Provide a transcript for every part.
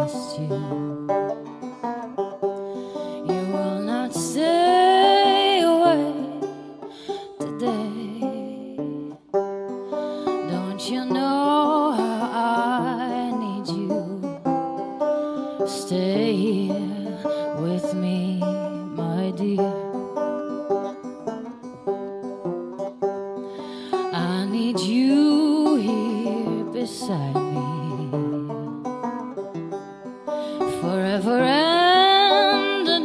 missed you. You will not stay away today. Don't you know how I need you? Stay here with me, my dear. I need you here beside me forever and a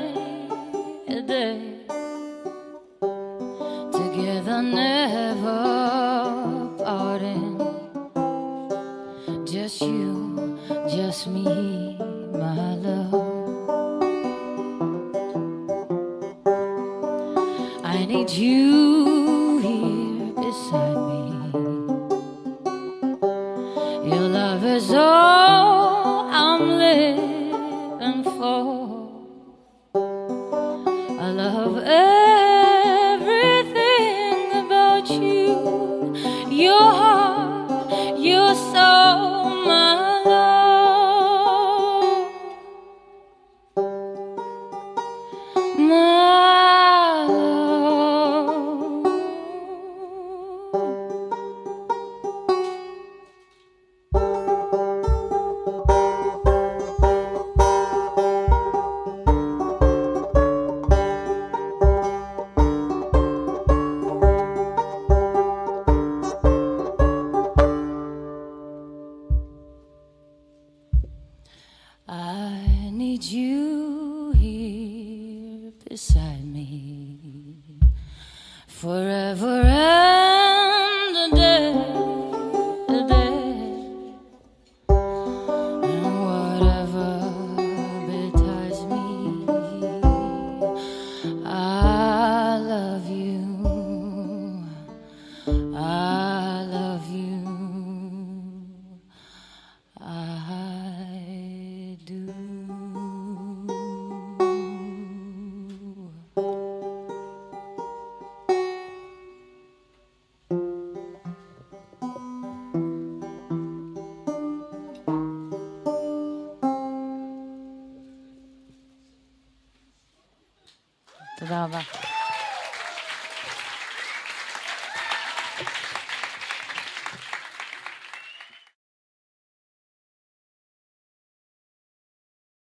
day. Together, never parting. Just you, just me, my love. I need you here beside me. Your love is all I'm living for. I love everything about you. Your heart, your soul, my love, my I need you here beside me forever and a day. And whatever betides me, I love you. I love you. I do. תודה רבה.